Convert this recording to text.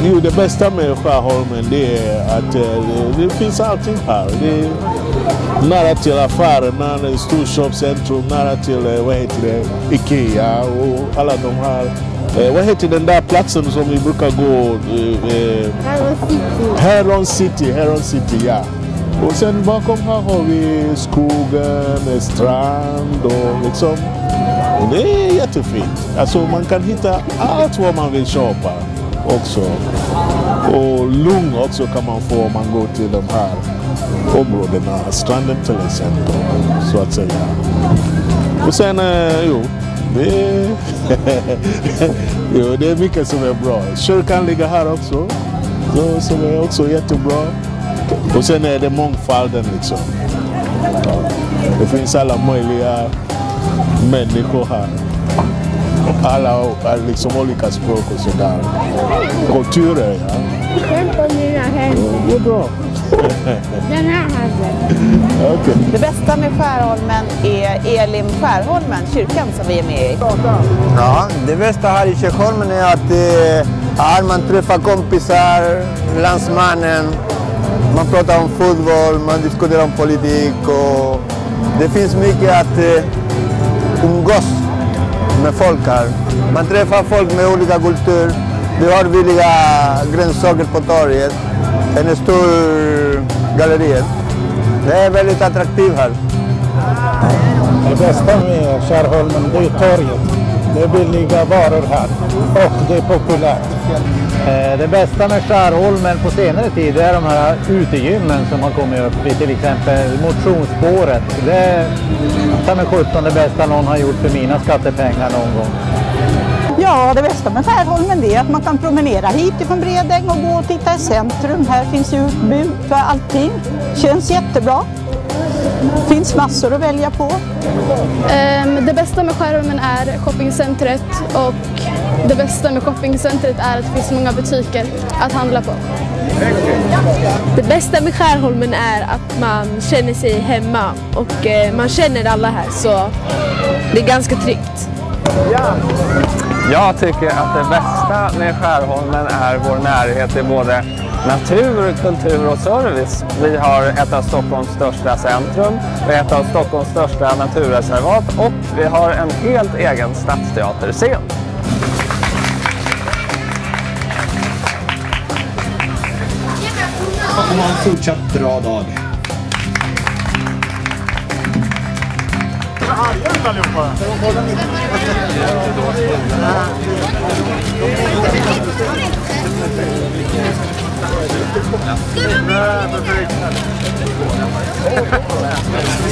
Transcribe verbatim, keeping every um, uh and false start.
Jo, det bästa med Skärholmen det är att det, det finns allting här. Det är nära till affären, nära storköpscentrum, nära till vad heter det, Ikea och alla de här. Eh, vad heter den där platsen som vi brukar gå? Eh, Heron City. Heron City, Heron City, ja. Och sen bakom här har vi skogen, strand och liksom. Och det är jättefint. Alltså man kan hitta allt vad man vill köpa också. Och lugn också kan man få om man går till de här områdena, stranden till exempel, så att säga. Och sen, eh, jo. Det är, jo, det är mycket som är bra. Kyrkan ligger här också, så, som är också jättebra. Och sen är det mångfalden liksom. Ja, det finns alla möjliga människor här. Alla liksom olika språk och sådär. Kulturer, ja. Det är bra. Den här handen. Okay. Det bästa med Skärholmen är Elim Skärholmen, kyrkan som vi är med i. Ja, det bästa här i Skärholmen är att eh, här man träffar kompisar, landsmannen, man pratar om fotboll, man diskuterar om politik och det finns mycket att eh, umgås med folk här. Man träffar folk med olika kultur. Vi har villiga grönsaker på torget, en stor galleri. Det är väldigt attraktivt här. Det bästa med Skärholmen det är torget. Det är billiga varor här och det är populärt. Det bästa med Skärholmen på senare tid är de här utegymmen som har kommit upp i till exempel motionsspåret. Det är med sjutton det bästa någon har gjort för mina skattepengar någon gång. Ja, det bästa med Skärholmen är att man kan promenera hit ifrån Bredäng och gå och titta i centrum. Här finns ju utbud för allting. Känns jättebra. Finns massor att välja på. Um, det bästa med Skärholmen är shoppingcentret och det bästa med shoppingcentret är att det finns många butiker att handla på. Det bästa med Skärholmen är att man känner sig hemma och eh, man känner alla här så det är ganska tryggt. Jag tycker att det bästa med Skärholmen är vår närhet till både natur, kultur och service. Vi har ett av Stockholms största centrum, vi har ett av Stockholms största naturreservat och vi har en helt egen stadsteaterscen. Och ha en fortsatt bra dag. Ska